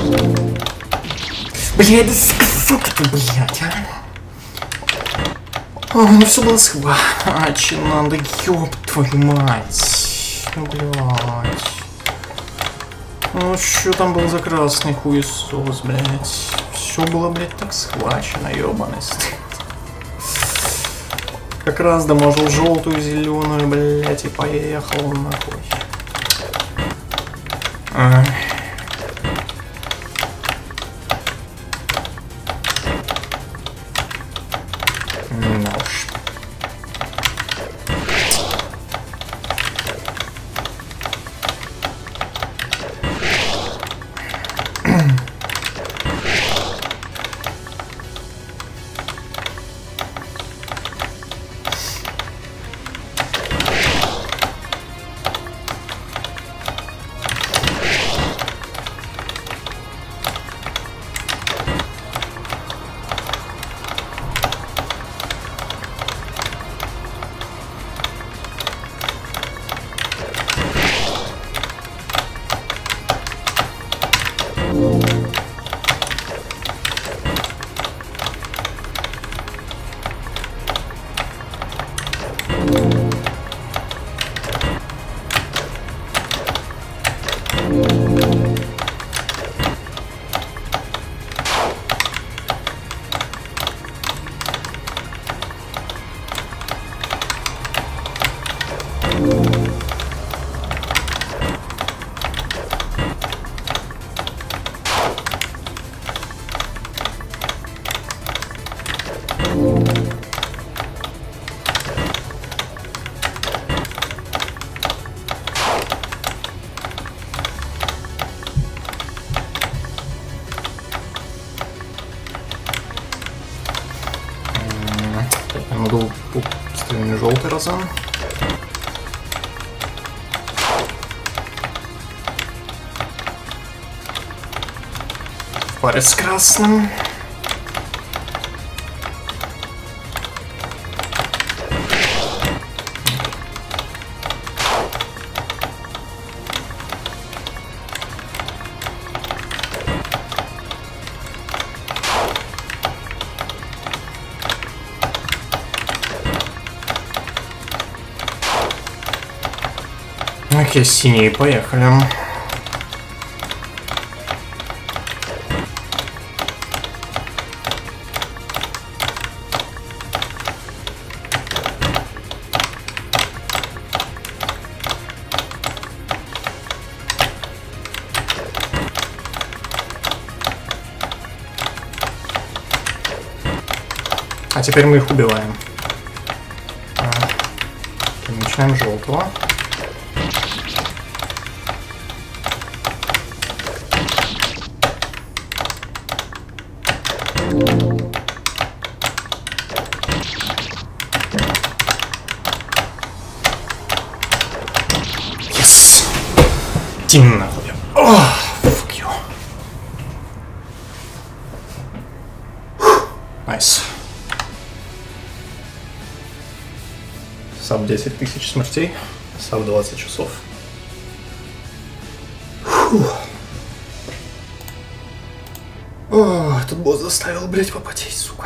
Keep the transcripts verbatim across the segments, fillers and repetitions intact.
Блядь, да сука ты, блядь, а? О, ну все было схвачено, да ёб твою мать. Ну, блядь. Ну, что там был за красный хуесос, блядь? Все было, блядь, так схвачено, ёбаный стыд. Как раз доможил желтую, зеленую, блядь, и поехал нахуй. А. Ну уж. Могу ставить желтый розан. В паре с красным. Окей, синие, поехали. А теперь мы их убиваем. А, начинаем с желтого. Иди нахуй. О, fuck you. Найс. Саб десять тысяч смертей. Саб двадцать часов. Фух. О, этот босс заставил, блять, попотеть, сука.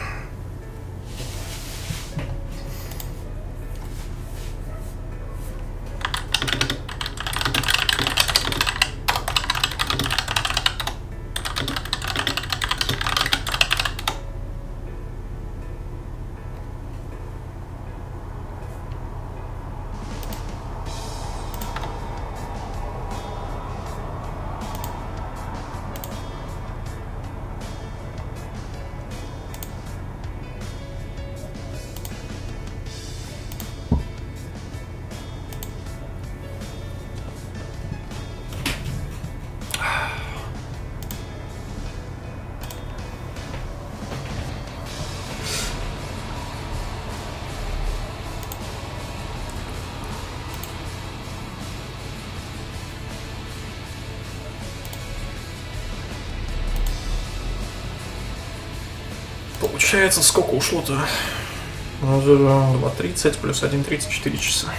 Получается, сколько ушло-то? два тридцать плюс один тридцать четыре часа.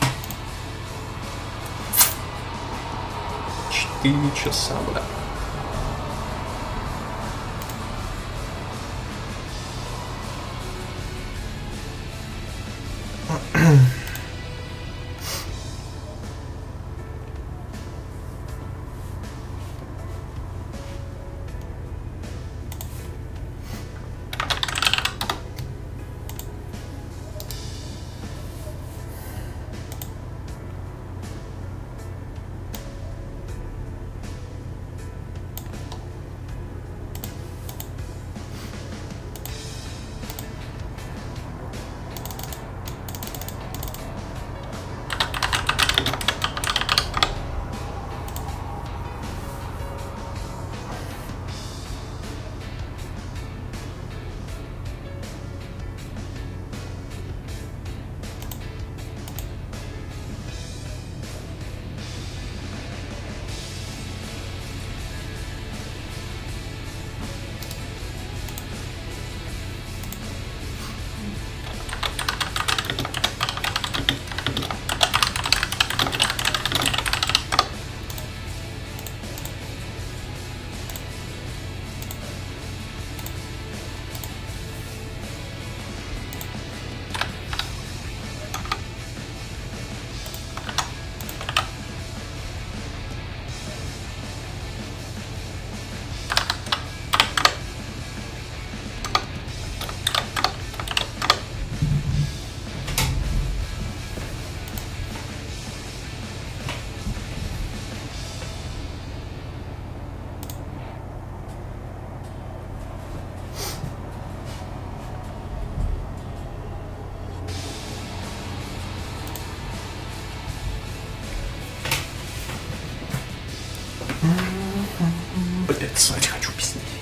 четыре часа, бля. Писать хочу, пиздец.